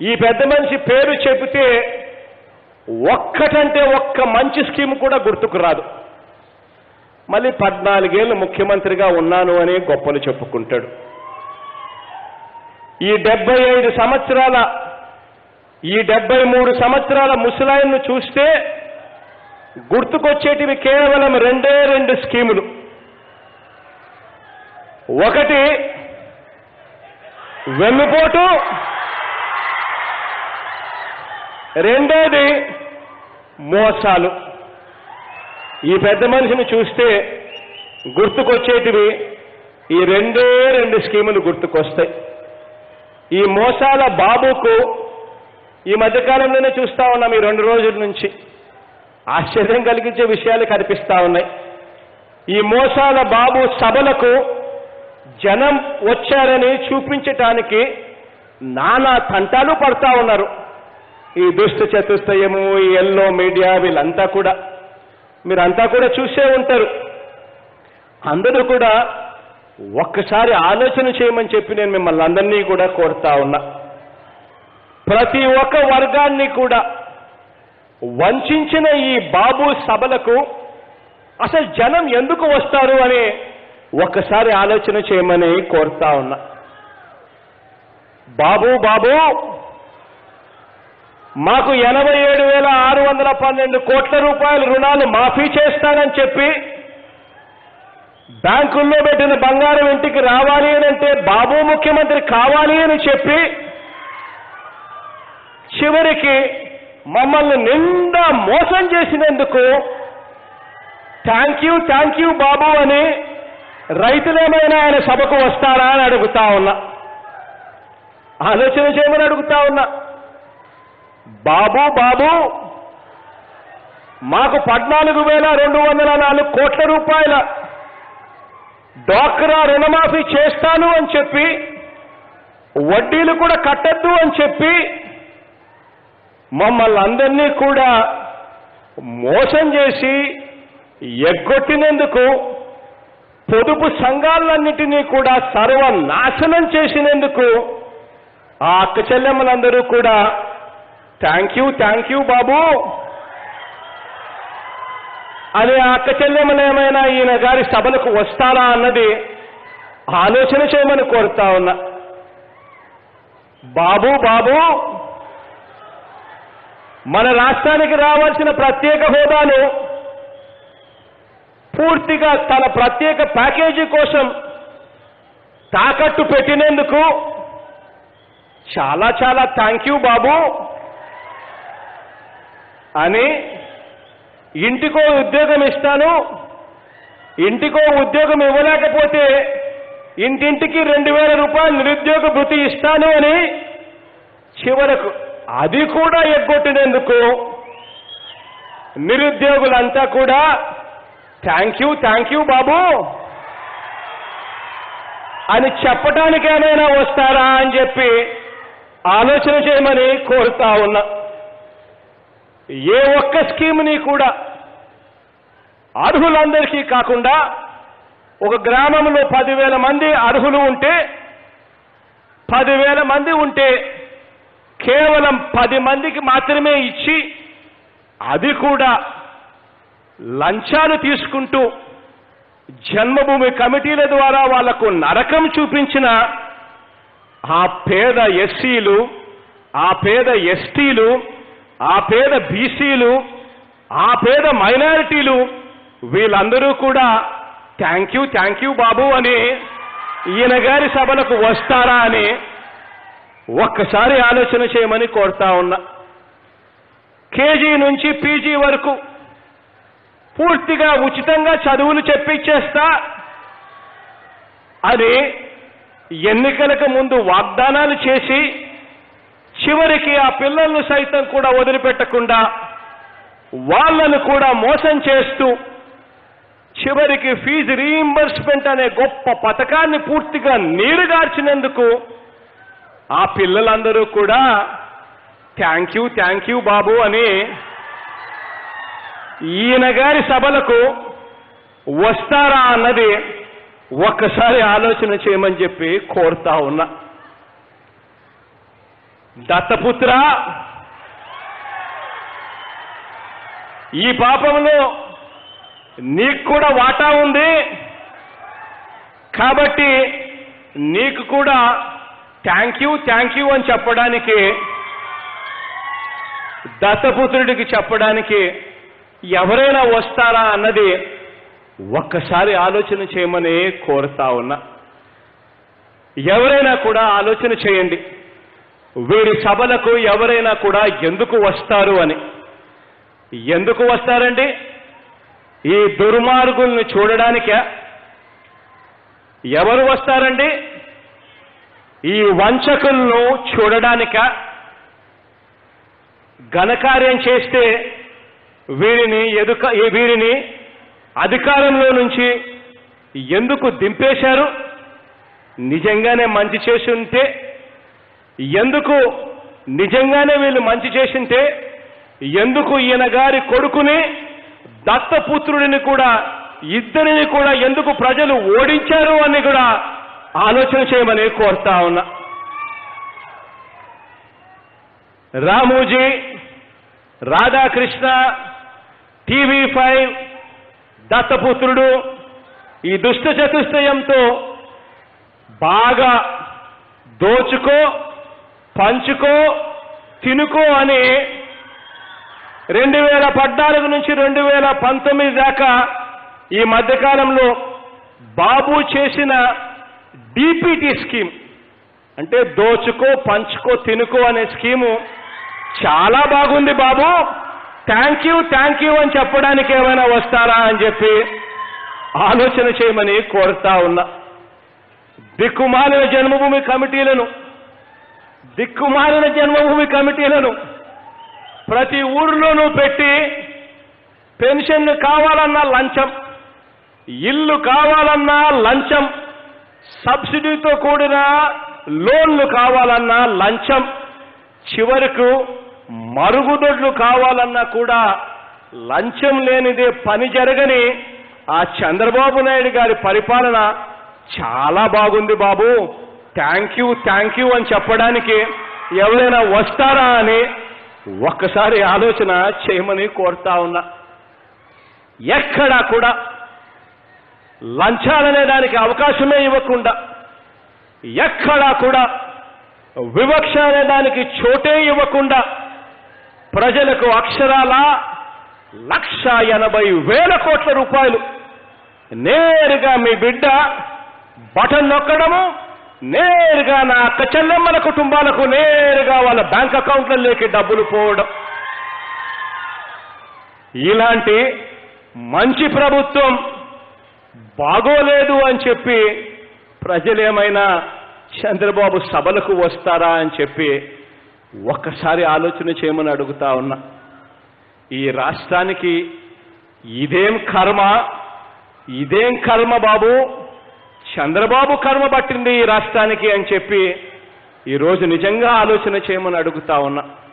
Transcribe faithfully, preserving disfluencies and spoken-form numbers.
ఈ పెద్ద మనిషి పేరు చెబితే ఒక్కటంటే ఒక్క మంచి స్కీమ్ కూడా గుర్తుకు రాదు. మళ్ళీ పద్నాలుగేళ్ళు ముఖ్యమంత్రిగా ఉన్నాను అని గొప్పలు చెప్పుకుంటాడు. ఈ డెబ్బై ఐదు సంవత్సరాల ఈ డెబ్బై మూడు సంవత్సరాల ముసలాయన్ను చూస్తే గుర్తుకొచ్చేటివి కేవలం రెండే రెండు స్కీములు. ఒకటి వెన్నుపోటు, రెండోది మోసాలు. ఈ పెద్ద మనిషిని చూస్తే గుర్తుకొచ్చేటివి ఈ రెండే రెండు స్కీములు గుర్తుకొస్తాయి. ఈ మోసాల బాబుకు ఈ మధ్యకాలంలోనే చూస్తా ఉన్నాం. ఈ రెండు రోజుల నుంచి ఆశ్చర్యం కలిగించే విషయాలు కనిపిస్తా ఉన్నాయి. ఈ మోసాల బాబు సభలకు జనం వచ్చారని చూపించటానికి నానా తంటాలు పడతా ఉన్నారు. ఈ దుష్ట చతుష్టయము, ఈ ఎల్లో మీడియా, వీళ్ళంతా కూడా మీరంతా కూడా చూసే ఉంటారు. అందరూ కూడా ఒక్కసారి ఆలోచన చేయమని చెప్పి నేను మిమ్మల్ని అందరినీ కూడా కోరుతా ఉన్నా. ప్రతి ఒక్క వర్గాన్ని కూడా వంచిన ఈ బాబు సభలకు అసలు జనం ఎందుకు వస్తారు అని ఒక్కసారి ఆలోచన చేయమని కోరుతా ఉన్నా. బాబు బాబు మాకు ఎనభై ఏడు వేల ఆరు వందల పన్నెండు కోట్ల రూపాయల రుణాలు మాఫీ చేస్తానని చెప్పి బ్యాంకుల్లో పెట్టిన బంగారం ఇంటికి రావాలి అని అంటే బాబు ముఖ్యమంత్రి కావాలి అని చెప్పి చివరికి మమ్మల్ని నిండా మోసం చేసినందుకు thank you thank you Babu అని రైతులేమైనా ఆయన సభకు వస్తారా అని అడుగుతా ఉన్నా. ఆలోచన చేయమని అడుగుతా ఉన్నా. బాబు బాబు మాకు పద్నాలుగు వేల రెండు వందల నాలుగు కోట్ల రూపాయల డ్వాక్రా రుణమాఫీ చేస్తాను అని చెప్పి వడ్డీలు కూడా కట్టద్దు అని చెప్పి మమ్మల్ని అందరినీ కూడా మోసం చేసి ఎగ్గొట్టినందుకు, పొదుపు సంఘాలన్నిటినీ కూడా సర్వనాశనం చేసినందుకు ఆ అక్క చెల్లెమ్మలందరూ కూడా thank you thank you Babu అనే ఆ అక్క చెల్లెమ్మలు ఏమైనా ఈయన గారి సభలకు వస్తారా అన్నది ఆలోచన చేయమని కోరుతా ఉన్నా. బాబు బాబు మన రాష్ట్రానికి రావాల్సిన ప్రత్యేక హోదాను పూర్తిగా తన ప్రత్యేక ప్యాకేజీ కోసం తాకట్టు పెట్టినందుకు చాలా చాలా థ్యాంక్ యూ బాబు అని, ఇంటికో ఉద్యోగం ఇస్తాను, ఇంటికో ఉద్యోగం ఇవ్వలేకపోతే ఇంటింటికి రెండు వేల రూపాయలు నిరుద్యోగ భృతి ఇస్తాను అని చివరకు అది కూడా ఎగ్గొట్టినందుకు నిరుద్యోగులంతా కూడా thank you thank you Babu అని చెప్పడానికి ఏమైనా వస్తారా అని చెప్పి ఆలోచన చేయమని కోరుతా ఉన్నా. ఏ ఒక్క స్కీమ్ని కూడా అర్హులందరికీ కాకుండా ఒక గ్రామంలో పదివేల మంది అర్హులు ఉంటే పదివేల మంది ఉంటే కేవలం పది మందికి మాత్రమే ఇచ్చి అది కూడా లంచాలు తీసుకుంటూ జన్మభూమి కమిటీల ద్వారా వాళ్లకు నరకం చూపించిన ఆ పేద ఎస్సీలు, ఆ పేద ఎస్టీలు, ఆ పేద బీసీలు, ఆ పేద మైనారిటీలు వీళ్ళందరూ కూడా thank you thank you Babu అని ఈయన గారి సభలకు వస్తారా అని ఒక్కసారి ఆలోచన చేయమని కోరుతా ఉన్నా. కేజీ నుంచి పీజీ వరకు పూర్తిగా ఉచితంగా చదువులు చెప్పించేస్తా అని ఎన్నికలకు ముందు వాగ్దానాలు చేసి చివరికి ఆ పిల్లలను సైతం కూడా వదిలిపెట్టకుండా వాళ్ళను కూడా మోసం చేస్తూ చివరికి ఫీజు రీయింబర్స్మెంట్ అనే గొప్ప పథకాన్ని పూర్తిగా నీరుగార్చినందుకు ఆ పిల్లలందరూ కూడా thank you thank you Babu అని ఈయన గారి సభలకు వస్తారా అన్నది ఒక్కసారి ఆలోచన చేయమని చెప్పి కోరుతా ఉన్నా. దత్తపుత్ర, ఈ పాపంలో నీకు కూడా వాటా ఉంది కాబట్టి నీకు కూడా థ్యాంక్ యూ థ్యాంక్ యూ అని చెప్పడానికి, దత్తపుత్రుడికి చెప్పడానికి ఎవరైనా వస్తారా అన్నది ఒక్కసారి ఆలోచన చేయమని కోరుతా ఉన్నా. ఎవరైనా కూడా ఆలోచన చేయండి, వీరి సభలకు ఎవరైనా కూడా ఎందుకు వస్తారు అని. ఎందుకు వస్తారండి? ఈ దుర్మార్గుల్ని చూడడానికే. ఎవరు వస్తారండి? ఈ వంచకులను చూడడానిక. ఘనకార్యం చేస్తే వీరిని ఎదుక వీరిని అధికారంలో నుంచి ఎందుకు దింపేశారు? నిజంగానే మంచి చేసి ఉంటే, ఎందుకు నిజంగానే వీళ్ళు మంచి చేసింటే ఎందుకు ఈయన గారి కొడుకుని దత్తపుత్రుడిని కూడా ఇద్దరిని కూడా ఎందుకు ప్రజలు ఓడించారు అని కూడా ఆలోచన చేయమని కోరుతా ఉన్నా. రామోజీ, రాధాకృష్ణ, టీవీ ఫైవ్, దత్తపుత్రుడు ఈ దుష్ట చతుష్టయంతో బాగా దోచుకో, పంచుకో, తినుకో అని రెండు వేల పద్నాలుగు నుంచి రెండు వేల పంతొమ్మిది దాకా ఈ మధ్యకాలంలో బాబు చేసిన డీపీటీ స్కీమ్, అంటే దోచుకో, పంచుకో, తినుకో అనే స్కీము చాలా బాగుంది Babu, thank you thank you అని చెప్పడానికి ఏమైనా వస్తారా అని చెప్పి ఆలోచన చేయమని కోరుతా ఉన్నా. దిక్కుమాలిన జన్మభూమి కమిటీలను దిక్కుమాలిన జన్మభూమి కమిటీలను ప్రతి ఊరిలోనూ పెట్టి పెన్షన్లు కావాలన్నా లంచం, ఇల్లు కావాలన్నా లంచం, సబ్సిడీతో కూడిన లోన్లు కావాలన్నా లంచం, చివరకు మరుగుదొడ్లు కావాలన్నా కూడా లంచం లేనిదే పని జరగని ఆ చంద్రబాబు నాయుడు గారి పరిపాలన చాలా బాగుంది Babu, thank you thank you అని చెప్పడానికి ఎవరైనా వస్తారా అని ఒక్కసారి ఆలోచన చేయమని కోరుతా ఉన్నా. ఎక్కడా కూడా లంచాలనే దానికి అవకాశమే ఇవ్వకుండా, ఎక్కడా కూడా వివక్ష అనే దానికి చోటే ఇవ్వకుండా ప్రజలకు అక్షరాల లక్ష ఎనభై వేల కోట్ల రూపాయలు నేరుగా మీ బిడ్డ బటన్ నొక్కడము, నేరుగా నా అక్క చెల్లెమ్మల కుటుంబాలకు నేరుగా వాళ్ళ బ్యాంక్ అకౌంట్లలోకి డబ్బులు పోవడం. ఇలాంటి మంచి ప్రభుత్వం బాగోలేదు అని చెప్పి ప్రజలేమైనా చంద్రబాబు సభలకు వస్తారా అని చెప్పి ఒక్కసారి ఆలోచన చేయమని అడుగుతా ఉన్నా. ఈ రాష్ట్రానికి ఇదేం కర్మ, ఇదేం కర్మ బాబు, చంద్రబాబు కర్మ పట్టింది ఈ రాష్ట్రానికి అని చెప్పి ఈరోజు నిజంగా ఆలోచన చేయమని అడుగుతా ఉన్నా.